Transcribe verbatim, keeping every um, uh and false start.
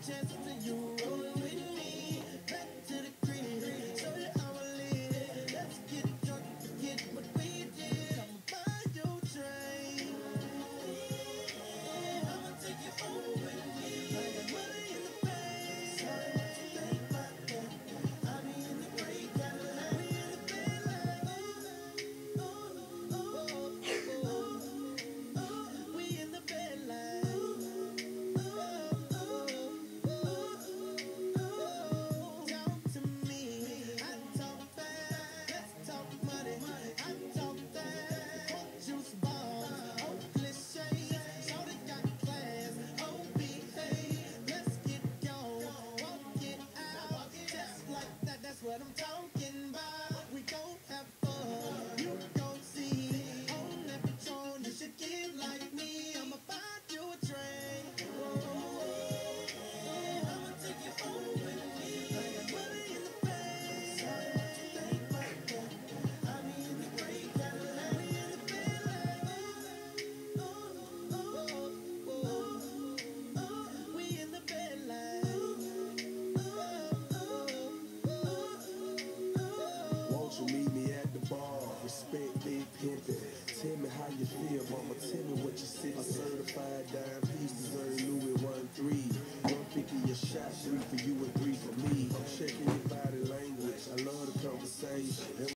What I'm talking about, we gon' have fun. You gon' see on that patrol, you should get like me. I'ma find you a train. Oh, I'ma take you home with me. Money in the bank. Sorry what you think about that. I mean in the great Cadillac. We in the bed like, oh, oh, oh, oh, oh. We in the bed like. Won't you meet me at the bar? Respect big pimpin'. Tell me how you feel, mama. Tell me what you see. A certified dime piece deserve Louis one three. One fifty your shot, three for you and three for me. I'm checking your body language. I love the conversation.